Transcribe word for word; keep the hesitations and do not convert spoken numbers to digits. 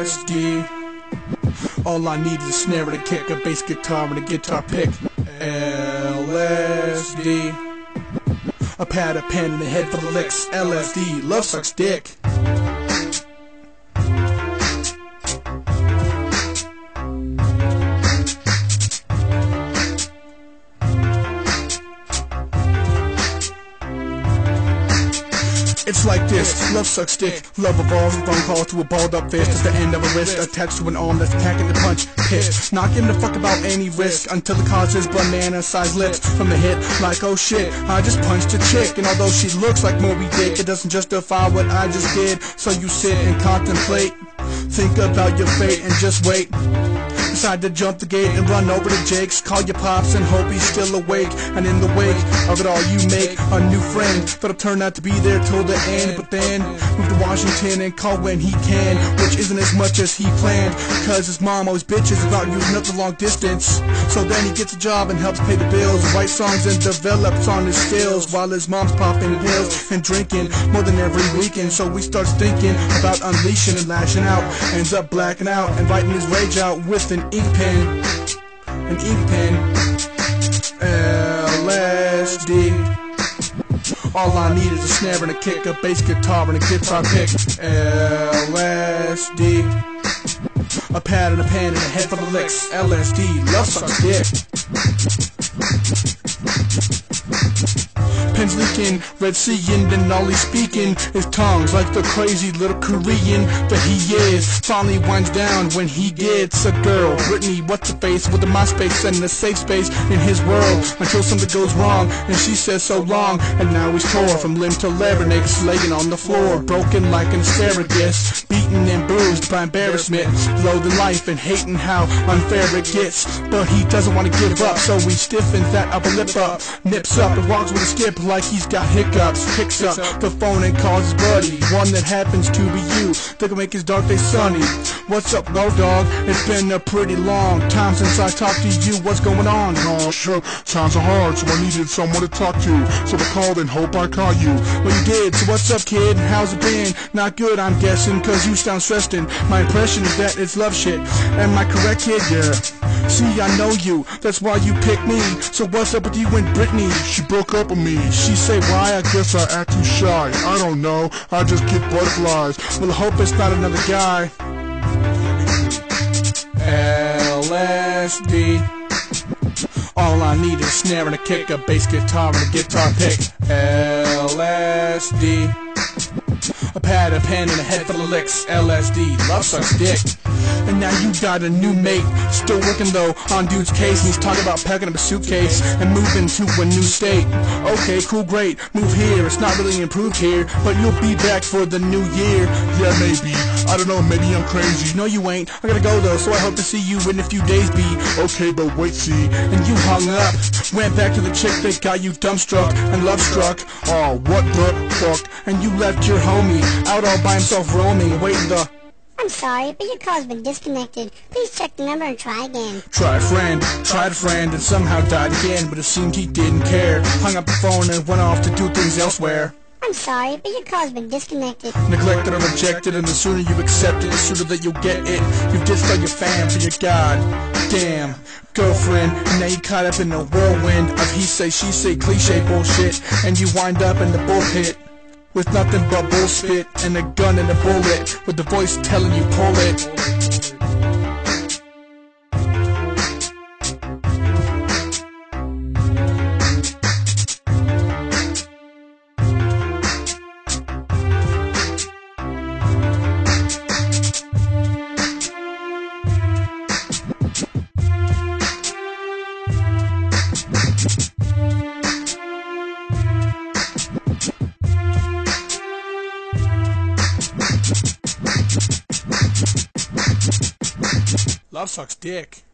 S D. All I need is a snare and a kick, a bass guitar and a guitar pick. L S D. A pad, a pen, and a head for the licks. L S D, love sucks dick. It's like this, love sucks dick. Love evolves from phone call to a balled up fist. At the end of a wrist attached to an arm that's packing the punch. Pissed, not giving a fuck about any risk until it causes banana-sized lips from the hip. Like oh shit, I just punched a chick, and although she looks like Moby Dick, it doesn't justify what I just did. So you sit and contemplate, think about your fate and just wait. Decide to jump the gate and run over to Jake's. Call your pops and hope he's still awake. And in the wake of it all you make a new friend that'll turn out to be there till the end. But then move to Washington and call when he can, which isn't as much as he planned, cause his mom always bitches about using up the long distance. So then he gets a job and helps pay the bills, write songs and develops on his skills, while his mom's popping pills and drinking more than every weekend. So he starts thinking about unleashing and lashing out, ends up blacking out and writing his rage out with an ink pen, an ink pen. L S D. All I need is a snare and a kick, a bass guitar and a guitar pick. L S D. A pad and a pen and a head for the licks. L S D, love sucks dick. Pens leaking, red seeing, then all he's speaking is tongues like the crazy little Korean that he is. Finally winds down when he gets a girl, Brittany, what's her face, with a MySpace and a safe space in his world, until something goes wrong and she says so long, and now he's tore from limb to larynx, laying on the floor, broken like an asparagus, beaten and bruised by embarrassment, loathing life and hating how unfair it gets. But he doesn't want to give up, so he stiffens that upper lip up, nips up and walks with a skip like he's got hiccups, picks up the phone and calls his buddy, one that happens to be you, that can make his dark day sunny. What's up, go dog? It's been a pretty long time since I talked to you, what's going on? Oh sure, times are hard, so I needed someone to talk to, so I called and hope I caught you. Well you did, so what's up kid, how's it been? Not good I'm guessing, cause you sound stressed in. My impression is that it's love shit, am I correct kid? Yeah. See I know you, that's why you picked me, so what's up with you and Brittany? She broke up with me. She say why? I guess I act too shy, I don't know, I just get butterflies. Well I hope it's not another guy. L S D. All I need is a snare and a kick, a bass guitar and a guitar pick. L S D. A pad, a pen, and a head full of licks. L S D, love sucks dick. And now you got a new mate, still working though on dude's case, and he's talking about packing up a suitcase and moving to a new state. Okay, cool, great, move here, it's not really improved here, but you'll be back for the new year. Yeah, maybe, I don't know, maybe I'm crazy. No you ain't, I gotta go though, so I hope to see you in a few days, B. Okay, but wait, see. And you hung up, went back to the chick that got you dumbstruck and love struck. Oh, what the fuck? And you left your homie out all by himself roaming, waiting the... I'm sorry, but your call's been disconnected. Please check the number and try again. Try a friend, tried a friend, and somehow died again, but it seemed he didn't care. Hung up the phone and went off to do things elsewhere. I'm sorry, but your call's been disconnected. Neglected or rejected, and the sooner you accept it, the sooner that you'll get it. You've ditched all your fam for your goddamn girlfriend, and now you caught up in the whirlwind of he say, she say, cliche bullshit, and you wind up in the bullpit with nothing but bull spit and a gun and a bullet, with the voice telling you pull it. Love sucks dick.